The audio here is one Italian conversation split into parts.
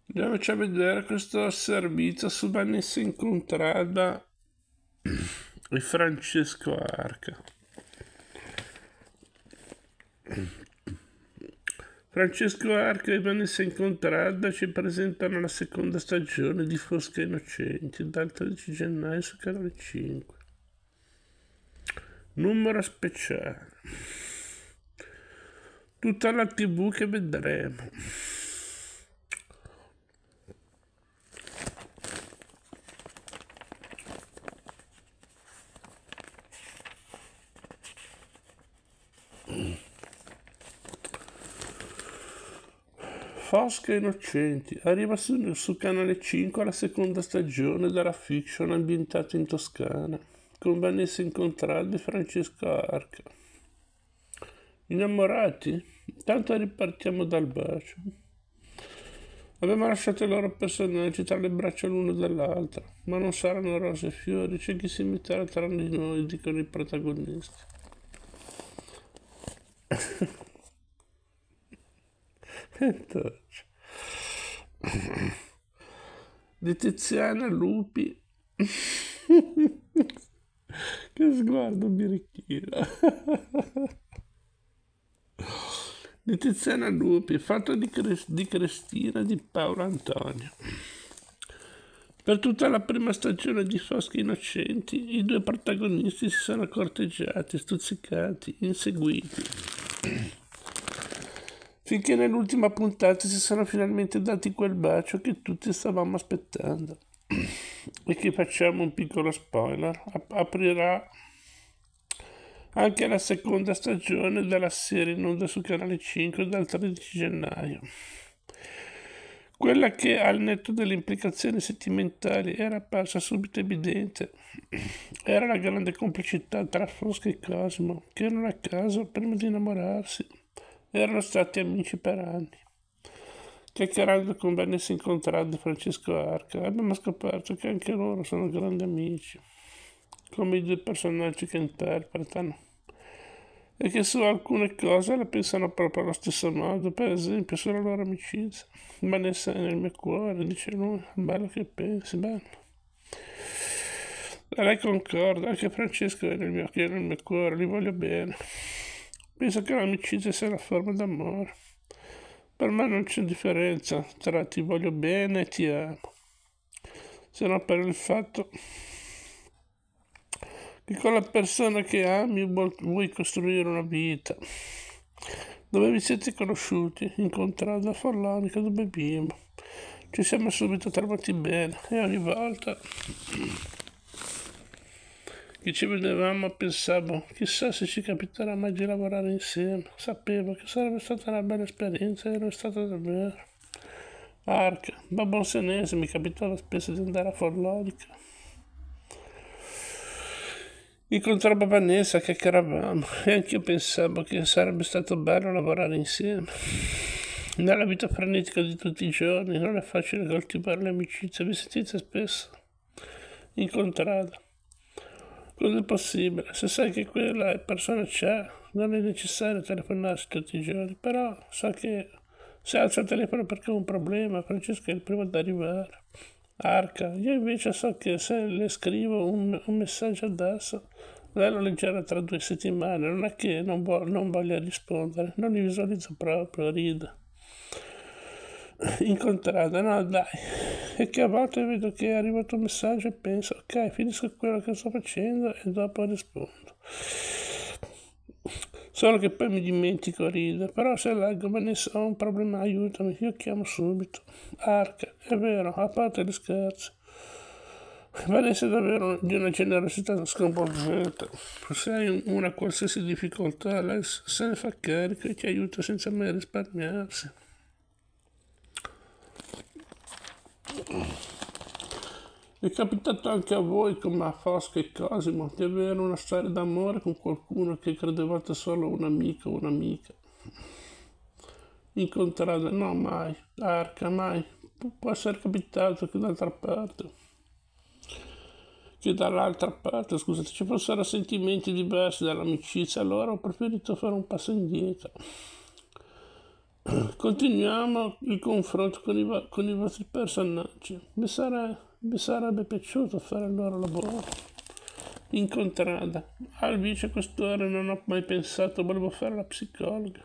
Andiamoci a vedere questo servizio su Vanessa Incontrada e Francesco Arca. Francesco Arca e Vanessa Incontrada ci presentano la seconda stagione di Fosche Innocenti dal 13 gennaio su Canale 5. Numero speciale. Tutta la TV che vedremo. Fosche Innocenti arriva su Canale 5 la seconda stagione della fiction ambientata in Toscana con Vanessa Incontrada e Francesco Arca. Innamorati? Intanto ripartiamo dal bacio. Abbiamo lasciato i loro personaggi tra le braccia l'uno dell'altra, ma non saranno rose e fiori, c'è chi si metterà tra di noi, dicono i protagonisti. Di Tiziana Lupi. Che sguardo birichino. Di Tiziana Lupi, fatto di Cristina di Paolo Antonio. Per tutta la prima stagione di Fosche Innocenti i due protagonisti si sono corteggiati, stuzzicati, inseguiti, finché nell'ultima puntata si sono finalmente dati quel bacio che tutti stavamo aspettando e che, facciamo un piccolo spoiler, aprirà anche la seconda stagione della serie in onda su Canale 5 dal 13 gennaio. Quella che, al netto delle implicazioni sentimentali, era apparsa subito evidente era la grande complicità tra Fosca e Cosimo, che non a caso, prima di innamorarsi, erano stati amici per anni. Chiacchierando con Vanessa Incontrada e Francesco Arca, abbiamo scoperto che anche loro sono grandi amici, come i due personaggi che interpretano, e che su alcune cose la pensano proprio allo stesso modo, per esempio sulla loro amicizia. Vanessa è nel mio cuore, dice lui, bello che pensi, bello. E lei concorda, anche Francesco è nel mio cuore, li voglio bene. Penso che l'amicizia sia una forma d'amore. Per me non c'è differenza tra ti voglio bene e ti amo, se no per il fatto che con la persona che ami vuoi costruire una vita. Dove vi siete conosciuti? Incontrata a Follonica, dove bimbo. Ci siamo subito trovati bene e ogni volta che ci vedevamo pensavo, chissà se ci capiterà mai di lavorare insieme. Sapevo che sarebbe stata una bella esperienza e lo è stata davvero. Arca, Babbo Senese, mi capitava spesso di andare a Follonica. Incontravo Vanessa, chiacchieravamo e anch'io pensavo che sarebbe stato bello lavorare insieme. Nella vita frenetica di tutti i giorni non è facile coltivare l'amicizia, vi sentite spesso? Incontrata. Cosa è possibile? Se sai che quella persona c'è, non è necessario telefonarsi tutti i giorni, però so che se alzo il telefono perché ho un problema, Francesco è il primo ad arrivare. Arca, io invece so che se le scrivo un messaggio adesso, lei lo leggerà tra 2 settimane, non è che non voglia rispondere, non li visualizzo proprio, ride. Incontrata, no dai, è che a volte vedo che è arrivato un messaggio e penso, ok, finisco quello che sto facendo e dopo rispondo. Solo che poi mi dimentico, ride, però se leggo Vanessa ho un problema, aiutami, io chiamo subito. Arca, è vero, a parte gli scherzi. Vanessa è davvero di una generosità sconvolgente. Se hai una qualsiasi difficoltà, lei se ne fa carico e ti aiuta senza mai risparmiarsi. È capitato anche a voi, come a Fosca e Cosimo, di avere una storia d'amore con qualcuno che credevate solo un amico o un'amica? Incontrate? No, mai. Arca, mai. Può essere capitato che dall'altra parte, scusate, ci fossero sentimenti diversi dall'amicizia, allora ho preferito fare un passo indietro. Continuiamo il confronto con i vostri personaggi. Mi sarebbe piaciuto fare il loro lavoro. Incontrata. Al vicequestore non ho mai pensato, volevo fare la psicologa.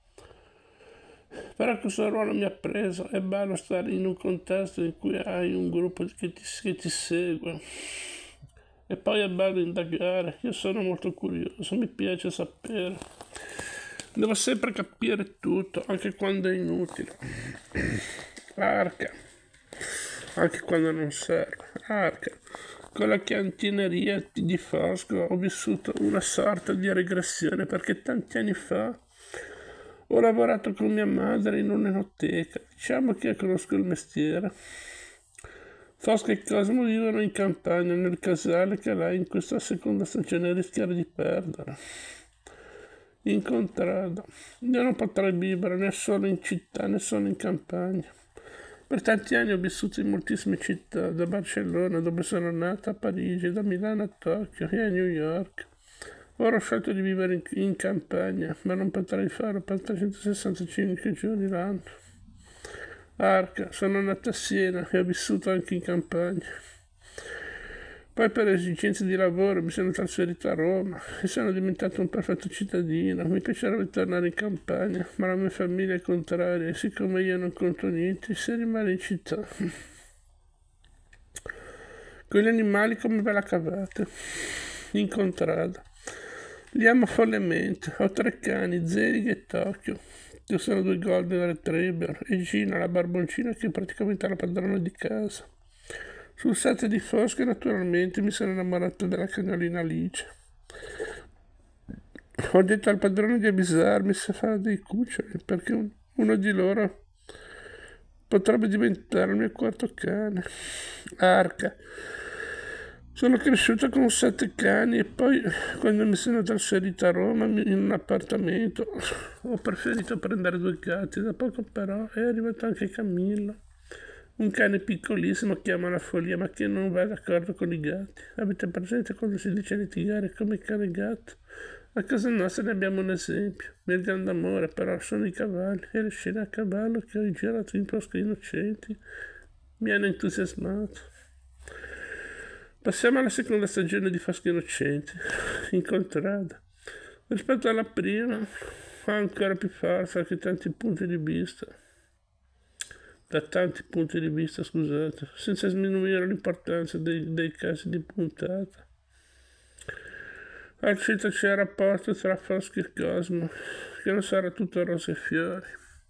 Però questo ruolo mi ha preso. È bello stare in un contesto in cui hai un gruppo che ti segue. E poi è bello indagare. Io sono molto curioso, mi piace sapere. Devo sempre capire tutto, anche quando è inutile. Arca. Anche quando non serve. Arca. Con la cantineria di Fosco ho vissuto una sorta di regressione perché tanti anni fa ho lavorato con mia madre in un'enoteca. Diciamo che conosco il mestiere. Fosco e Cosmo vivono in campagna nel casale che lei in questa seconda stagione rischiava di perdere. Incontrata. Io non potrei vivere né solo in città né solo in campagna. Per tanti anni ho vissuto in moltissime città, da Barcellona, dove sono nata, a Parigi, da Milano a Tokyo e a New York. Ora ho scelto di vivere in campagna, ma non potrei farlo per 365 giorni l'anno. Arca, sono nata a Siena e ho vissuto anche in campagna. Poi per esigenze di lavoro mi sono trasferito a Roma e sono diventato un perfetto cittadino. Mi piacerebbe tornare in campagna, ma la mia famiglia è contraria e siccome io non conto niente, si rimane in città. Con gli animali come ve la cavate? Incontrata. Li amo follemente. Ho 3 cani, Zelig e Tokyo. Io sono 2 golden retriever e Gina, la barboncina che è praticamente la padrona di casa. Sul set di Fosco naturalmente mi sono innamorato della cagnolina Alice. Ho detto al padrone di avvisarmi se fare dei cuccioli perché uno di loro potrebbe diventare il mio quarto cane. Arca. Sono cresciuta con 7 cani e poi quando mi sono trasferita a Roma in un appartamento ho preferito prendere 2 gatti. Da poco però è arrivato anche Camillo. Un cane piccolissimo che ama la follia ma che non va d'accordo con i gatti. Avete presente quando si dice litigare come cane e gatto? A casa nostra ne abbiamo un esempio. Il grande amore però sono i cavalli e le scene a cavallo che ho girato in Bosco Innocenti mi hanno entusiasmato. Passiamo alla seconda stagione di Fosco Innocenti. Incontrata. Rispetto alla prima ha ancora più forza che tanti punti di vista. Da tanti punti di vista, scusate, senza sminuire l'importanza dei casi di puntata. Al centro c'è il rapporto tra Fosco e Cosmo, che non sarà tutto rose e fiori.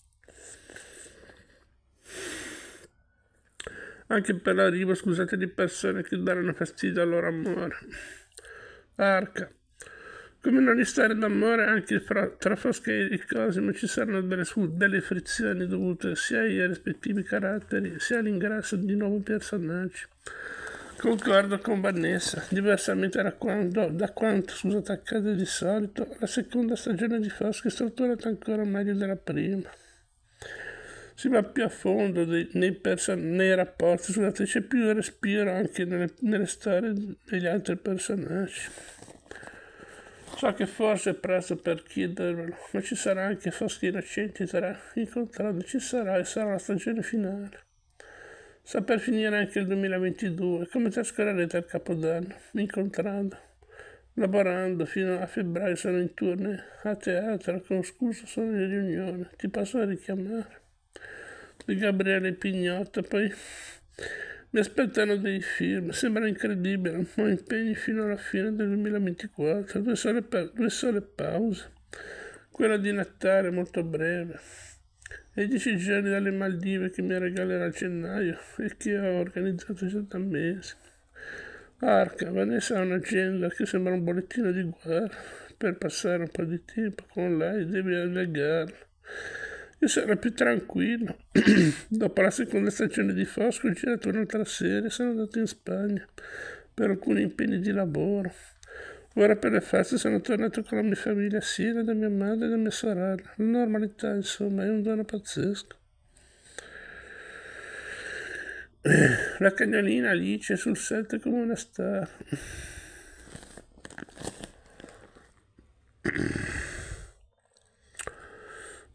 Anche per l'arrivo, scusate, di persone che daranno fastidio al loro amore. Arca. Come in ogni storia d'amore, anche tra Fosca e Cosimo ci saranno delle frizioni dovute sia ai rispettivi caratteri sia all'ingresso di nuovi personaggi. Concordo con Vanessa, diversamente da quanto scusate, accade di solito, la seconda stagione di Fosca è strutturata ancora meglio della prima. Si va più a fondo nei rapporti, scusate, c'è più respiro anche nelle storie degli altri personaggi. So che forse è presto per chiedervelo, ma ci sarà anche Foschi Innocenti sarà incontrato, ci sarà e sarà la stagione finale. Sta per finire anche il 2022, come trascorrerete il Capodanno? Incontrando, lavorando fino a febbraio, sono in tournée, a teatro, con scusa sono in riunione, ti posso richiamare? Di Gabriele Pignotta, poi mi aspettano dei film, sembra incredibile, ho impegni fino alla fine del 2024, due sole pause, quella di Natale molto breve, e 10 giorni dalle Maldive che mi regalerà a gennaio e che ho organizzato già da mesi. Arca, Vanessa ha un'agenda che sembra un bollettino di guerra, per passare un po' di tempo con lei devi allegarla. Io sarò più tranquillo. Dopo la seconda stagione di Fosco ho girato un'altra serie, sono andato in Spagna per alcuni impegni di lavoro. Ora per le feste sono tornato con la mia famiglia a Siena, da mia madre e da mia sorella. La normalità, insomma, è un dono pazzesco. La cagnolina Alice sul set come una star.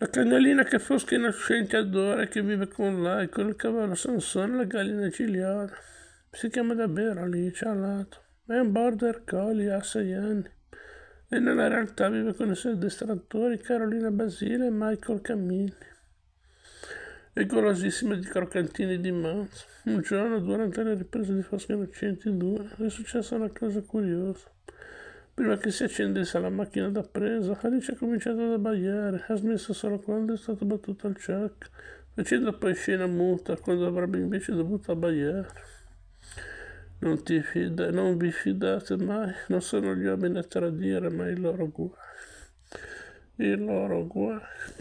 La cagnolina che Fosca innocente adora e che vive con lei, con il cavallo Sansone e la gallina Gigliana. Si chiama davvero Alice Alato. È un border collie, ha 6 anni. E nella realtà vive con i suoi addestratori Carolina Basile e Michael Cammini. È golosissima di croccantini di manzo. Un giorno, durante le riprese di Fosca Innocenti 2, è successa una cosa curiosa. Prima che si accendesse la macchina da presa, Alice ha cominciato ad abbaiare, ha smesso solo quando è stato battuto al ciak, facendo poi scena muta quando avrebbe invece dovuto abbaiare. Non vi fidate mai, non sono gli uomini a tradire, ma i loro guai. I loro guai.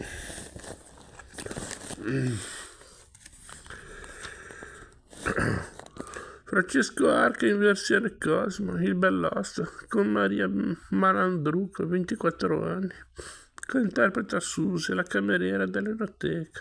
Francesco Arca in versione Cosmo, il bell'osto, con Maria Malandruco, 24 anni, che interpreta Susi, la cameriera dell'enoteca.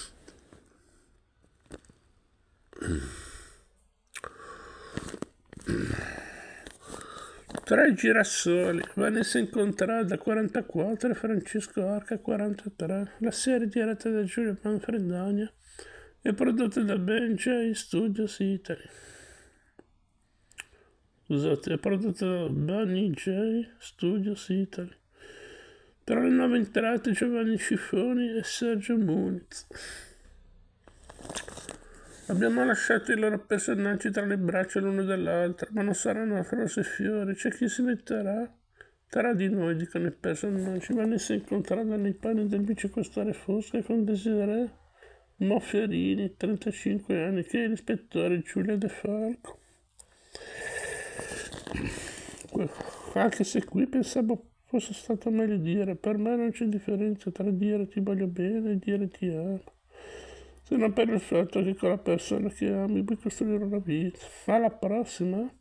Tre girasoli, Vanessa Incontrada 44 e Francesco Arca 43. La serie diretta da Giulio Manfredonia è prodotta da Ben J Studios Italy. Scusate, è prodotta da Bunny J Studios Italy. Tra le nuove entrate Giovanni Scifoni e Sergio Muniz. Abbiamo lasciato i loro personaggi tra le braccia l'uno dell'altro, ma non saranno rose e fiori. C'è chi si metterà tra di noi, dicono i personaggi. Vanessa incontrata nei panni del vicequestore Fosca con Desiree Mofferini, 35 anni, che è l'ispettore Giulia De Falco. Anche se qui pensavo fosse stato meglio dire, per me non c'è differenza tra dire ti voglio bene e dire ti amo, se non per il fatto che con la persona che ami puoi costruire una vita. Alla prossima.